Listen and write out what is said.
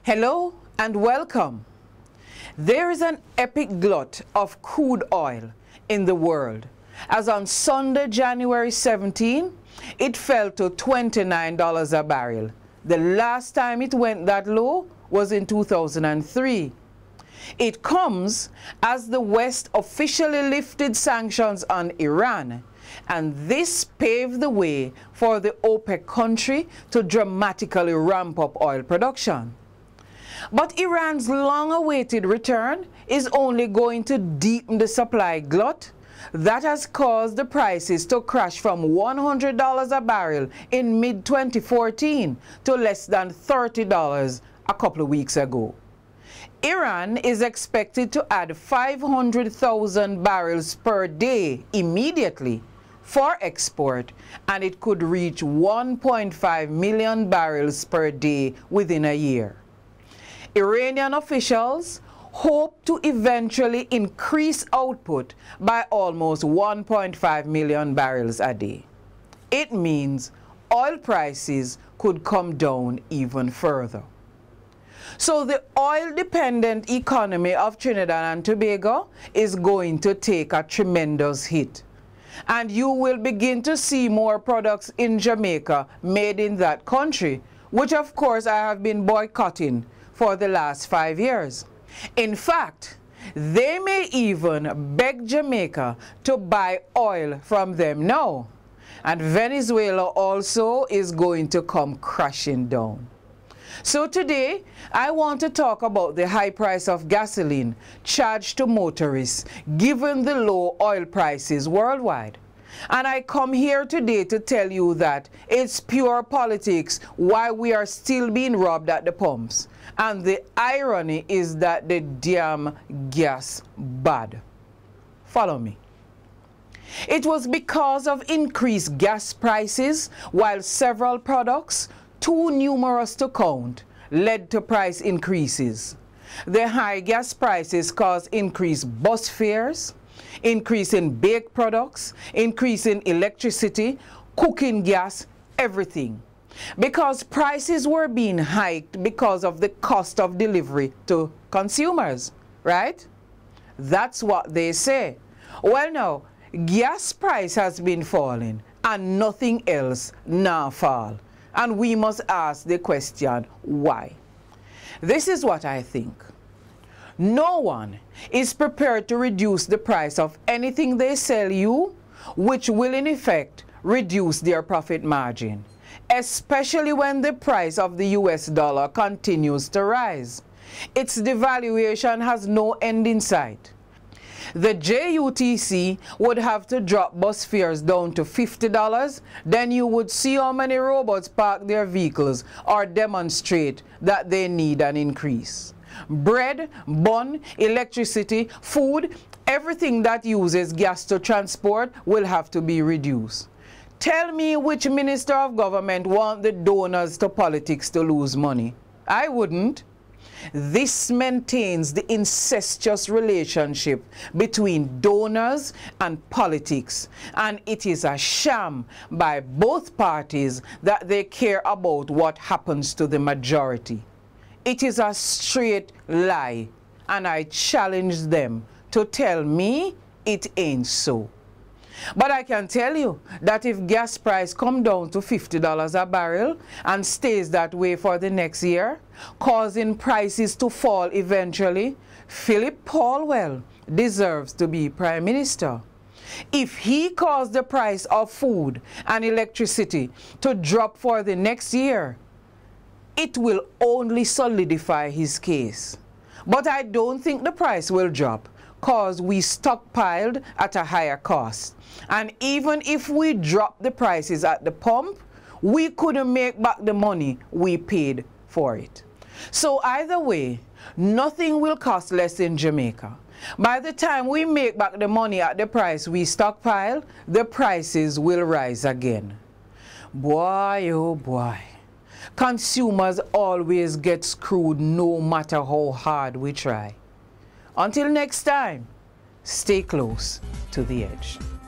Hello and welcome. There is an epic glut of crude oil in the world, as on Sunday, January 17, it fell to $29 a barrel. The last time it went that low was in 2003. It comes as the West officially lifted sanctions on Iran, and this paved the way for the OPEC country to dramatically ramp up oil production. But Iran's long-awaited return is only going to deepen the supply glut that has caused the prices to crash from $100 a barrel in mid-2014 to less than $30 a couple of weeks ago. Iran is expected to add 500,000 barrels per day immediately for export, and it could reach 1.5 million barrels per day within a year. Iranian officials hope to eventually increase output by almost 1.5 million barrels a day. It means oil prices could come down even further. So the oil-dependent economy of Trinidad and Tobago is going to take a tremendous hit. And you will begin to see more products in Jamaica made in that country, which of course I have been boycotting for the last 5 years. In fact, they may even beg Jamaica to buy oil from them now. And Venezuela also is going to come crashing down. So today, I want to talk about the high price of gasoline charged to motorists given the low oil prices worldwide. And I come here today to tell you that it's pure politics why we are still being robbed at the pumps. And the irony is that the damn gas bad. Follow me. It was because of increased gas prices, while several products, too numerous to count, led to price increases. The high gas prices caused increased bus fares, increase in baked products, increase in electricity, cooking gas, everything. Because prices were being hiked because of the cost of delivery to consumers, right? That's what they say. Well now, gas price has been falling and nothing else now fall. And we must ask the question, why? This is what I think. No one is prepared to reduce the price of anything they sell you, which will in effect reduce their profit margin, especially when the price of the US dollar continues to rise. Its devaluation has no end in sight. The JUTC would have to drop bus fares down to $50, then you would see how many robots park their vehicles or demonstrate that they need an increase. Bread, bun, electricity, food, everything that uses gas to transport will have to be reduced. Tell me which minister of government want the donors to politics to lose money. I wouldn't. This maintains the incestuous relationship between donors and politics, and it is a sham by both parties that they care about what happens to the majority. It is a straight lie, and I challenge them to tell me it ain't so. But I can tell you that if gas price come down to $50 a barrel and stays that way for the next year, causing prices to fall eventually, Philip Paulwell deserves to be Prime Minister. If he caused the price of food and electricity to drop for the next year, it will only solidify his case. But I don't think the price will drop, because we stockpiled at a higher cost. And even if we drop the prices at the pump, we couldn't make back the money we paid for it. So either way, nothing will cost less in Jamaica. By the time we make back the money at the price we stockpile, the prices will rise again. Boy, oh boy. Consumers always get screwed no matter how hard we try. Until next time, stay close to the edge.